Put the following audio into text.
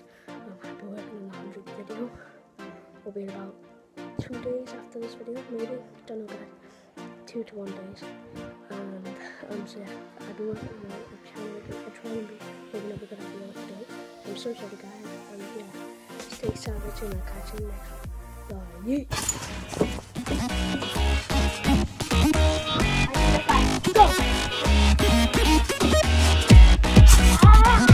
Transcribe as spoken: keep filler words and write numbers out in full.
Um, I'll be working on the hundredth video. Will be in about two days after this video, maybe. Don't know, guys. Two to one days. And um, so yeah, I'll be working on it. I'm trying to, I'm trying to be making up a good idea what to do. I'm so sorry, guys. And yeah, stay savage and I'll catch you next. Uh, yeet.